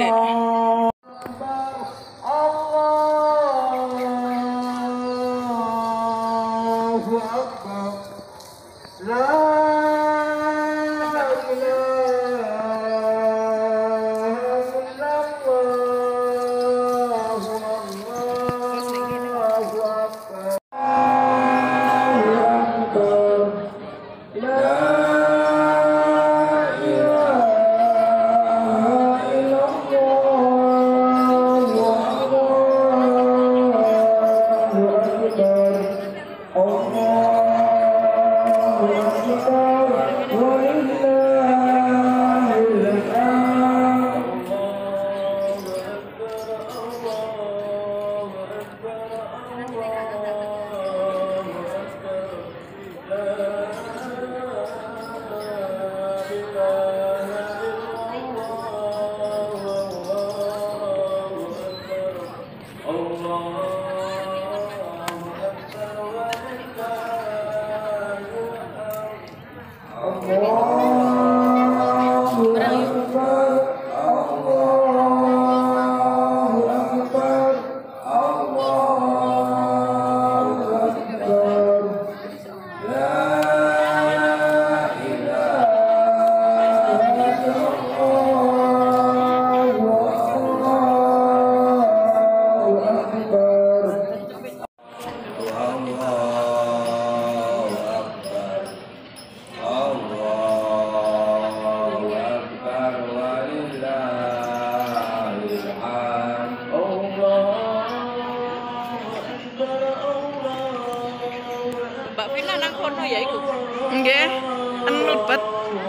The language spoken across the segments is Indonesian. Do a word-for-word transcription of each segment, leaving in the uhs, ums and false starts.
Mbak Vina nang kono ya iku. Nggih, enlebet.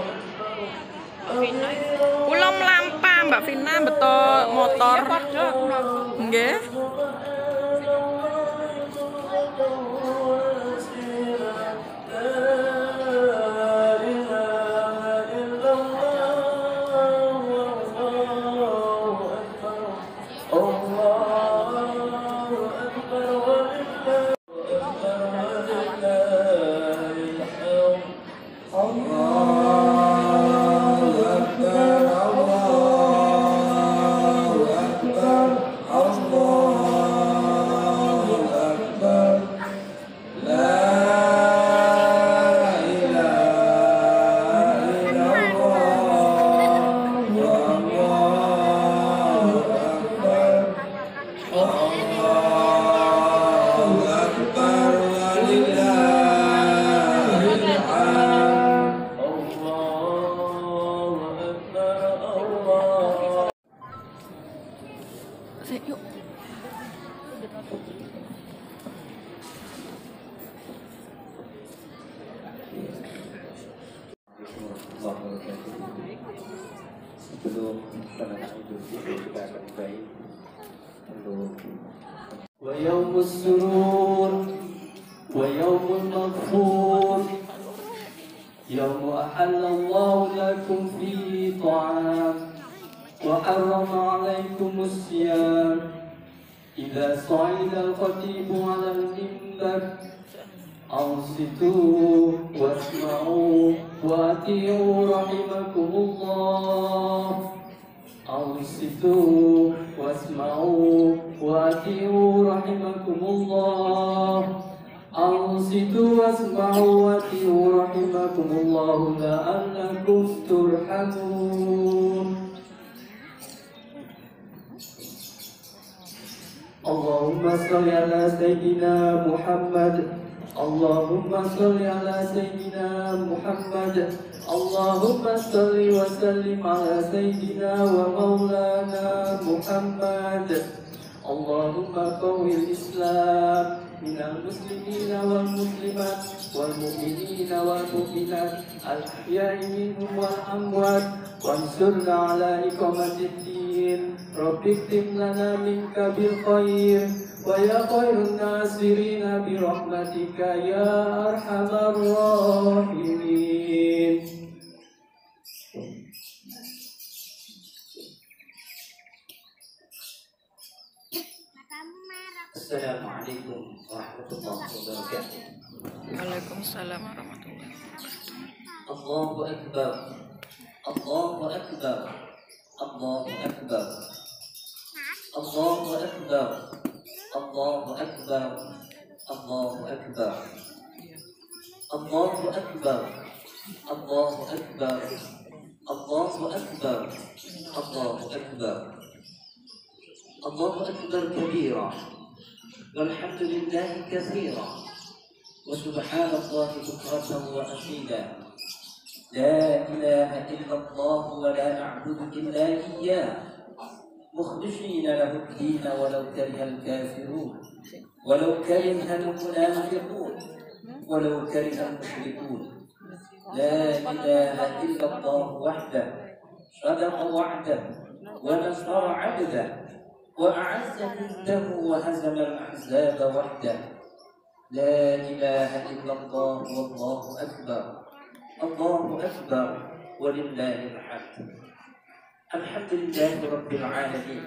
Mbak Vina. Kula mlampah Mbak Vina beto motor. Nggih. Yuk. Sebelum penanganan Idul Fitri kita akan baik untuk wa yaumus surur wa yaumul maghfur yaumu ahallallahu lakum fi ta'am وحرم عليكم الصيام إذا صعد الخطيب على المنبر أنصتوا واسمعوا وأطيعوا رحمكم الله أنصتوا واسمعوا وأطيعوا رحمكم الله أنصتوا واسمعوا وأطيعوا رحمكم الله لعلكم ترحمون اللهم صل على سيدنا محمد اللهم صل على سيدنا محمد اللهم صل وسلم على سيدنا ومولانا محمد اللهم قوي الإسلام من المسلمين والمسلمات والمؤمنين والمؤمنات الأحياء منهم والأموات وانصرنا على إقامة الدين رب اختم لنا منك بالخير ويا خير الناصرين برحمتك يا أرحم الراحمين. Assalamualaikum warahmatullahi wabarakatuh. Waalaikumsalam warahmatullahi wabarakatuh. Allahu Akbar. Allahu Akbar. Allahu Akbar. Allahu Akbar. Allahu Akbar. Allahu Akbar. Allahu Akbar. Allahu Akbar. Allahu Akbar. Allahu Akbar. Allahu Akbar kabira. Walhamdulillahi katsira. Wa subhanallahi bukratan wa asila. La ilaha illallah wa la na'budu illa iyyah. Mukhlishina lahu ad-din walau kariha al-kafirun. Walau kariha al-munafiqun. Walau kariha al-mushrikun. La ilaha illallah wahdah. Sadaqa wa'dah. Wa nasara 'abdah. Wa a'azza juddahu wa hazama al-ahzaba wahdah. La ilaha illallah wallahu akbar. Allahu Akbar walillahil hamd. Alhamdulillahi rabbil alamin.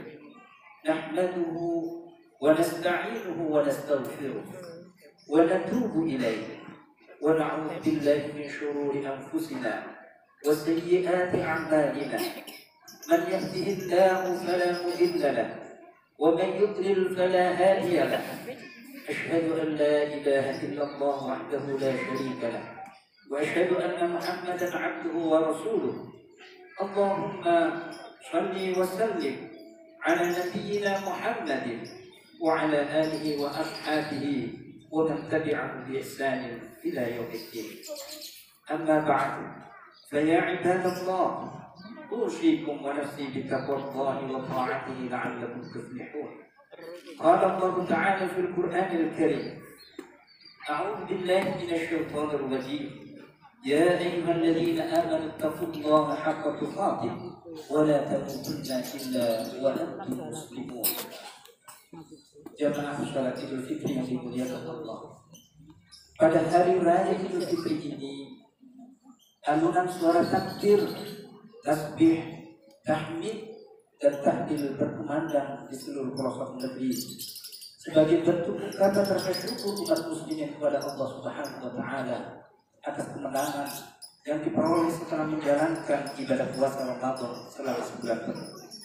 Nahmaduhu wa nasta'inuhu wa nastaghfiruh wa natubu ilayhi wa na'udzu billahi min shururi anfusina wa sayyiati a'malina. Man yahdihillahu fala mudilla lahu wa man yudlil fala hadiya lahu. Ashhadu an la ilaha illallah wahdahu la sharika lahu. وأشهد أن محمدا عبده ورسوله. اللهم صل وسلم على نبينا محمد وعلى آله وأصحابه ومن تبعهم بإحسان إلى يوم الدين. أما بعد فيا عباد الله أوصيكم ونفسي بتقوى الله وطاعته لعلكم تفلحون. قال الله تعالى في القرآن الكريم: أعوذ بالله من الشيطان الرجيم. يا أيها الذين آمنوا اتقوا الله حق تقاته ولا تموتن إلا وأنتم مسلمون. Jamaah salat Idul Fitri yang dimuliakan Allah. Pada hari raya Idul Fitri ini, alunan suara takbir, tasbih, tahmid, dan tahlil berkumandang di seluruh pelosok negeri sebagai bentuk ungkapan rasa syukur umat muslimin kepada Allah Subhanahu wa taala atas kemenangan yang diperoleh setelah menjalankan ibadah puasa Ramadan selama sebulan penuh.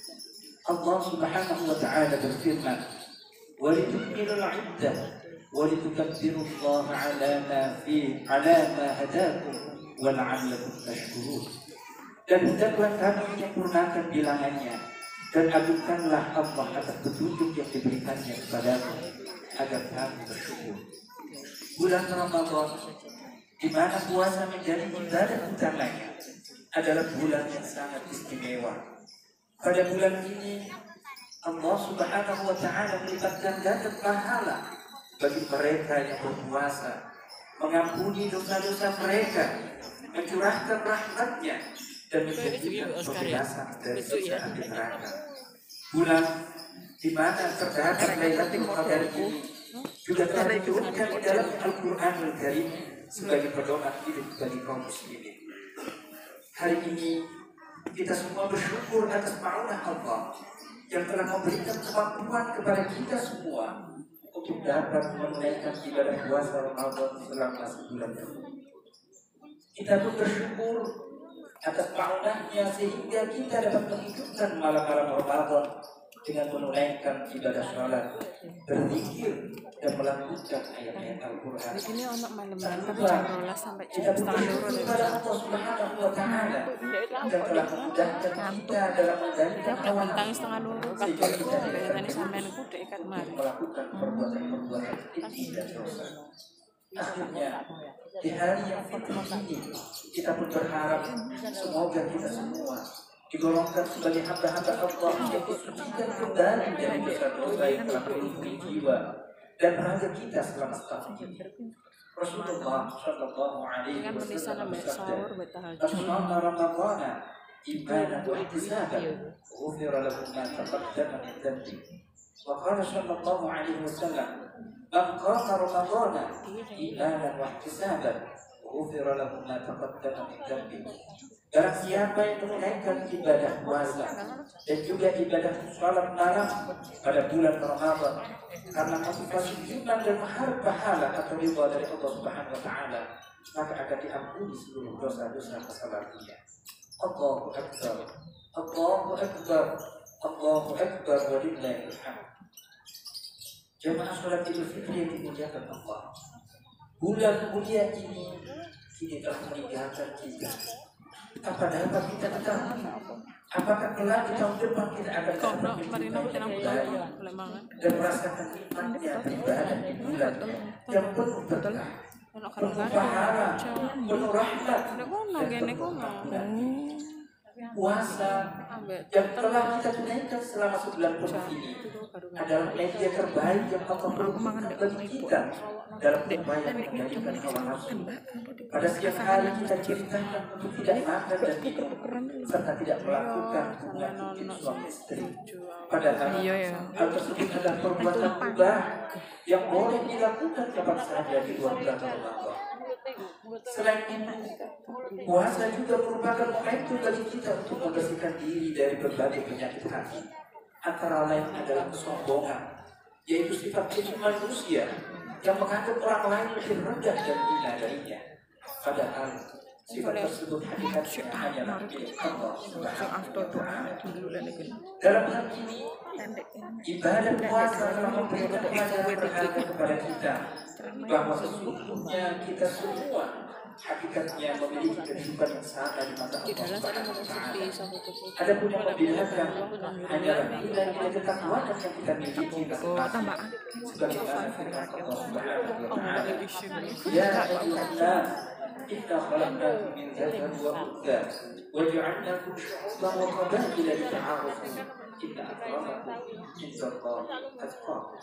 Allah Subhanahu wa taala berfirman: "Wa litukmilul 'iddah wa litukabbirullaha 'ala ma fi 'ala ma hadakum wa la'allakum tashkurun." Dan hendaklah kamu menyempurnakan bilangannya dan agungkanlah Allah atas petunjuk yang diberikannya kepadamu agar kamu bersyukur. Bulan Ramadan di mana puasa menjadi ibadah utamanya adalah bulan yang sangat istimewa. Pada bulan ini Allah Subhanahu wa taala melipatkan ganda pahala bagi mereka yang berpuasa, mengampuni dosa-dosa mereka, mencurahkan rahmat-Nya dan menjadikan pembebasan dari siksa api neraka. Bulan di mana terdapat Lailatul Qadar ini juga telah diturunkan di dalam Al-Qur'anul Karim sebagai pedoman hidup bagi kaum muslimin. Hari ini kita semua bersyukur atas ma'unah Allah yang telah memberikan kemampuan kepada kita semua untuk dapat menunaikan ibadah puasa Ramadan selama sebulan penuh. Kita pun bersyukur atas ma'unahnya sehingga kita dapat menghidupkan malam-malam Ramadan dengan menunaikan ibadah sholat, berzikir, dan melakukan ayat-ayat Al-Quran. Di sini untuk malam-malam tapi jam dua belas sampai jam setengah dua kepada Allah Subhanahu wa taala yang telah memudahkan kita dalam menjalankan udah bentang setengah dua sehingga kita tadi sampai aku udah ikat mari melakukan perbuatan-perbuatan keji dan dosa. Akhirnya di hari yang fitri ini kita pun berharap semoga kita semua digolongkan sebagai hamba-hamba Allah yang disucikan kembali dari dosa-dosa yang telah melumpuhi jiwa dan raga kita selama setahun ini. Rasulullah Shallallahu Alaihi Wasallam bersabda, "Asma'na Ramadana ibadah wa ihtisaban, ghufira lahu ma taqaddama min dhanbi." Wa qala Shallallahu Alaihi Wasallam, "Man qama Ramadana ibadah wa ihtisaban, ghufira lahu ma taqaddama min dhanbi." Barang siapa yang menunaikan ibadah puasa dan juga ibadah salat malam pada bulan Ramadan karena motivasi iman dan mengharap pahala atau ridha dari Allah Subhanahu wa taala, maka akan diampuni seluruh dosa-dosa masa lalunya. Allahu Akbar. Allahu Akbar, Allahu Akbar walillahil hamd. Jamaah sholat Idul Fitri yang dimuliakan Allah, bulan mulia ini kini telah meninggalkan kita. Apa dapat kita ketahui? Apakah kelak di tahun depan kita akan dapat mencintai dan merasakan nikmatnya beribadah di bulan yang penuh berkah, penuh pahala, penuh rahmat, dan penuh puasa yang telah kita tunaikan selama sebulan penuh ini adalah media terbaik yang Allah berikan bagi kita dalam upaya menjadikan hawa nafsu. Pada setiap hari kita diperintahkan untuk tidak makan dan minum serta tidak melakukan hubungan intim suami istri. Padahal hal tersebut adalah perbuatan mubah yang boleh dilakukan kapan saja di luar bulan Ramadan. Selain itu, puasa juga merupakan momentum bagi kita untuk membersihkan diri dari berbagai penyakit hati. Antara lain adalah kesombongan, yaitu sifat diri manusia yang menganggap orang lain lebih rendah dan hina darinya. Padahal sifat tersebut hakikatnya hanyalah milik Allah Subhanahu wa Ta'ala. Dalam hal ini, ibadah puasa telah memberikan pelajaran berharga kepada kita bahwa sesungguhnya kita semua hakikatnya memiliki kehidupan yang sama di mata Allah Subhanahu wa Ta'ala. Adapun yang membedakan hanyalah nilai-nilai ketakwaan yang kita miliki masing-masing. Sebagaimana firman Allah Subhanahu wa Ta'ala, ya ayyuhan nas inna khalaqnakum min dzakarin wa untha wa ja'alnakum syu'uban wa qabaila lita'arafu inna akramakum indallahi atqakum.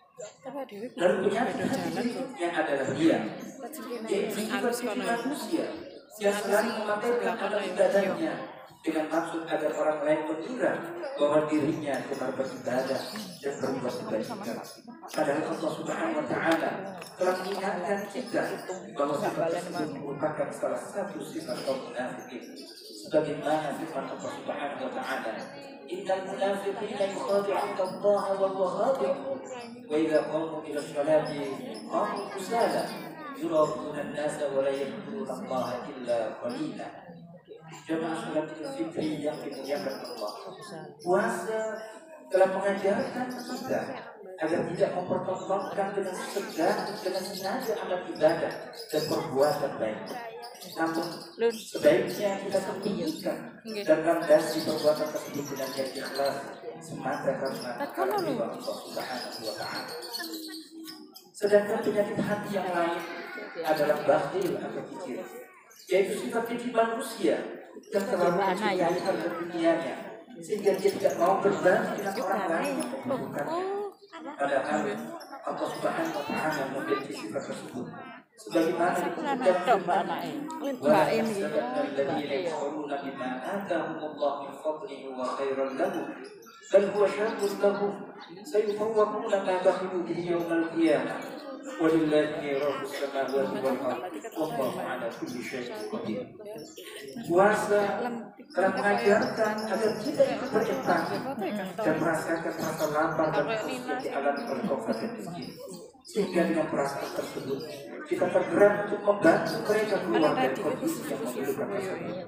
Dan penyakit hidupnya adalah dia, yaitu sifat manusia yang selalu memamerkan amal ibadahnya dengan maksud agar orang lain mengira bahwa dirinya gemar beribadah dan berbuat kebaikan. Padahal Allah Subhanahu wa Ta'ala telah mengingatkan kita bahwa sifat tersebut merupakan salah satu sifat kaum munafikin. Sebagaimana firman Allah Subhanahu wa Ta'ala, innal munafiqina yukhadi'una Allah wa huwa khadi'uhum wa idza qamu ila sholati qamu kusala yura'una an-nasa wa la yadhkuruna Allah illa qalila. Jamaah sholat Idul Fitri yang dimuliakan Allah, puasa telah mengajarkan kita agar tidak mempertontonkan dengan segala dengan sengaja amal ibadah dan perbuatan baik. Namun sebaiknya kita sembunyikan dan landasi perbuatan tersebut dengan yang ikhlas semata karena Allah Subhanahu wa Ta'ala. Sedangkan penyakit hati yang lain adalah bakhil atau kikir, yaitu sifat diri manusia yang terlalu mencintai harta dunianya sehingga dia tidak mau berbagi dengan orang lain yang membutuhkannya. Padahal Allah Subhanahu wa Ta'ala memiliki sifat tersebut. Sebagaimana dikutip wa yahsabanna alladziina yakfuruna bima aataahumullahu min fadlihi wa khairan lahum bal huwa syarrun lahum sayutawwaquna ma bakhilu bihi yawmal qiyamah walillahi miraathus samawati wal ardh wallahu 'ala kulli syai'in qadir. Puasa telah mengajarkan agar kita ikut berempati dan merasakan rasa lapar dan haus yang dialami oleh kaum fakir miskin, sehingga dengan perasaan tersebut kita tergerak untuk membantu mereka keluar dari kondisi yang memilukan tersebut.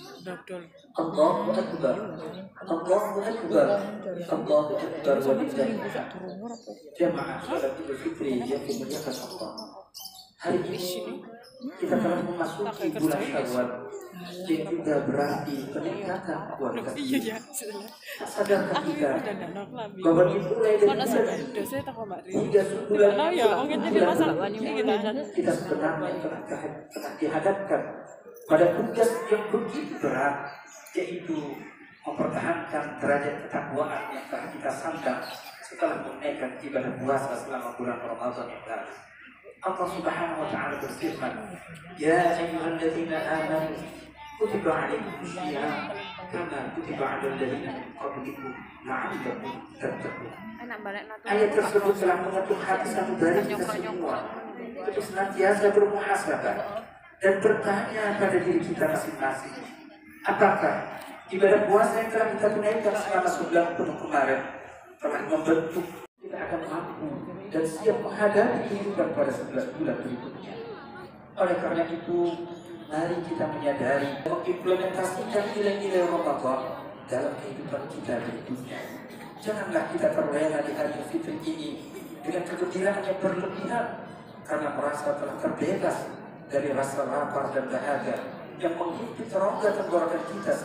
Allahu Akbar, Allahu Akbar, Allahu Akbar walillahil hamd. Jamaah sholat Idul Fitri yang dimuliakan Allah, hari ini kita telah memasuki bulan Syawal yang juga berarti peningkatan kualitas hidup. Sadarkah kita bahwa dimulai dari bulan hingga sebulan bulan kita sebenarnya telah telah dihadapkan pada tugas yang begitu berat, yaitu mempertahankan derajat ketakwaan yang telah kita sandang setelah menunaikan ibadah puasa selama bulan Ramadan yang lalu. Allah Subhanahu wa Ta'ala berfirman, ya ayyuhalladzina amanu kutiba 'alaikumus shiyam kama kutiba 'alal ladzina min qablikum la'allakum tattaqun. Ayat tersebut telah mengetuk hati satu dari kita semua untuk senantiasa bermuhasabah dan bertanya pada diri kita masing-masing, apakah ibadah puasa yang telah kita tunaikan selama sebulan penuh kemarin telah membentuk kita akan mampu dan siap menghadapi kehidupan pada sebelas bulan berikutnya. Oleh karena itu, mari kita menyadari mengimplementasikan nilai-nilai Ramadan dalam kehidupan kita berikutnya. Janganlah kita terlena di hari fitri ini dengan kegembiraan yang berlebihan karena merasa telah terbebas dari rasa lapar dan dahaga yang menghimpit rongga tenggorokan kita.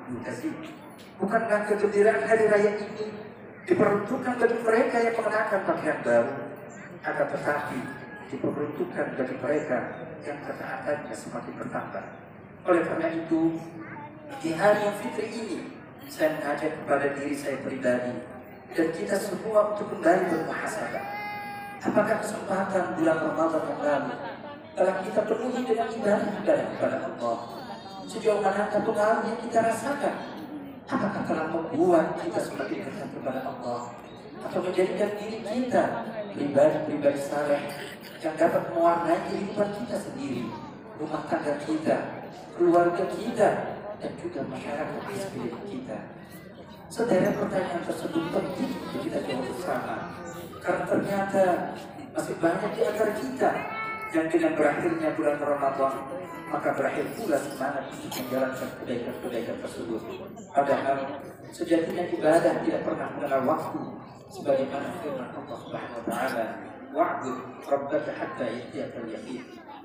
Bukankah kegembiraan hari raya ini diperuntukkan bagi mereka yang mengenakan pakaian baru, akan tetapi diperuntukkan bagi mereka yang ketaatannya semakin bertambah. Oleh karena itu, di hari yang fitri ini, saya mengajak kepada diri saya pribadi dan kita semua untuk kembali bermuhasabah. Apakah kesempatan bulan Ramadan yang lalu telah kita penuhi dengan ibadah-ibadah kepada Allah? Sejauh manakah pengaruh yang kita rasakan? Apakah telah membuat kita semakin dekat kepada Allah? Atau menjadikan diri kita pribadi-pribadi saleh yang dapat mewarnai kehidupan kita sendiri, rumah tangga kita, keluarga kita, dan juga masyarakat di sekeliling kita? Sederet pertanyaan tersebut penting untuk kita jawab bersama, karena ternyata masih banyak di antara kita yang dengan berakhirnya bulan Ramadan maka berakhir pula semangat untuk menjalankan kebaikan-kebaikan tersebut. Padahal sejatinya ibadah tidak pernah mengenal waktu, sebagaimana firman Allah Subhanahu wa taala, "Wa'bud rabbaka hatta ya'tiyakal yaqin."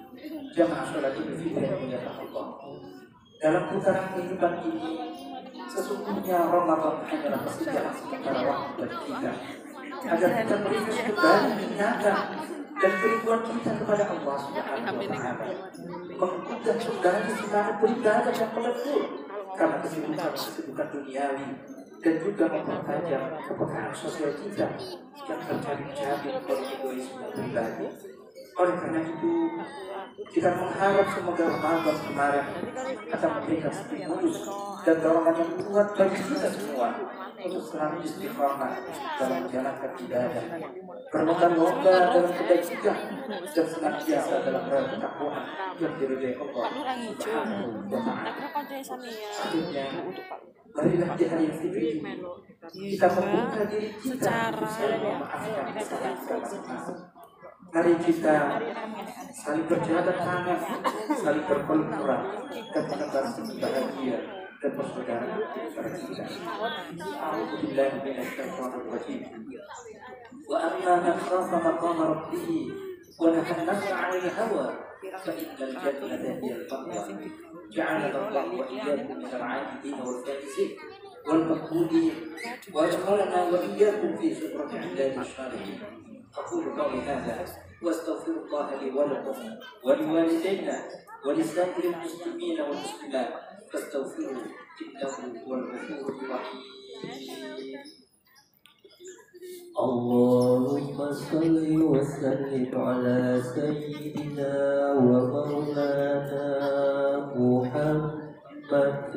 Jamaah salat Idul Fitri yang dimuliakan Allah. Dalam putaran kehidupan ini, sesungguhnya Ramadan hanyalah persejalan sementara waktu bagi kita, agar kita beringat kembali ingatan dan kerinduan kita kepada Allah Subhanahu wa taala, mengumpulkan kembali semangat beribadah yang melebur karena kesibukan-kesibukan duniawi, dan juga mempertajam kepekaan sosial kita yang tercabik-cabik oleh egoisme pribadi. Oleh karena itu, kita mengharap semoga Ramadan kemarin akan memberikan stimulus dan dorongan yang kuat bagi kita semua untuk selalu istiqamah dalam menjalankan ibadah, berlomba-lomba dalam kebaikan, dan senantiasa dalam ketakwaan yang diridhai Allah Subhanahu wa taala. Akhirnya, marilah di hari yang fitri ini kita membuka diri kita untuk saling memaafkan kesalahan kita masing-masing. Mari kita saling berjabat tangan, saling berpeluk erat, dan menebar senyum bahagia dan persaudaraan antara kita. A'udzubillahi minasyaitonir rajim. Wa amma man khafa maqama rabbih wa nahana an-nafsa 'anil hawa fa innal jannata hiyal ma'wa. Ja'alana Allahu wa iyyakum minal 'abidin wal faizin wal maqbulin wa adkhalana wa iyyakum fi zumrati 'ibadish shalihin. أقول قولي هذا وأستغفر الله لي ولكم ولوالدينا ولسائر المسلمين والمسلمات فاستغفروه إنه هو الغفور الرحيم. اللهم صل وسلم على سيدنا ومولانا محمد.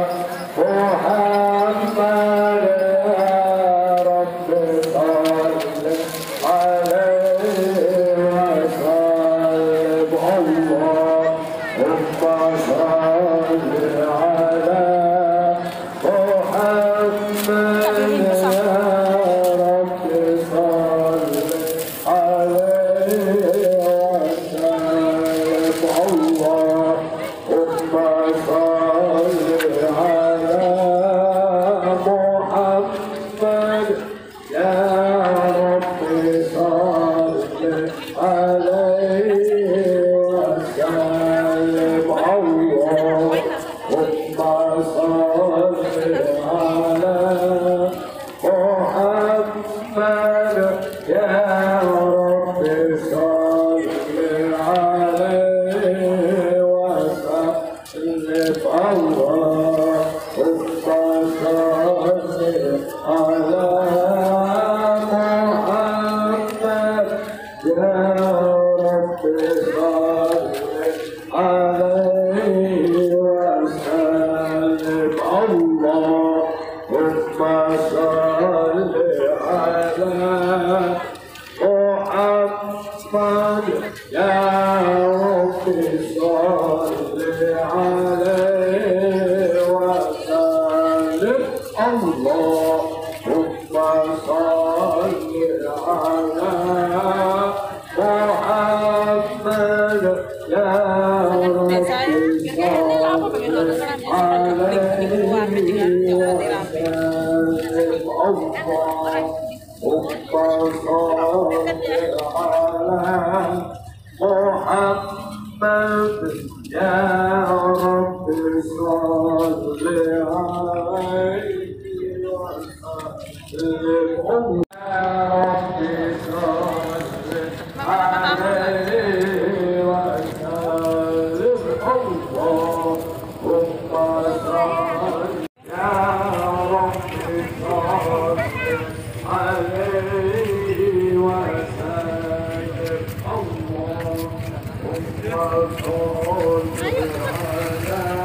Muhammad ya Rabbi Ayo,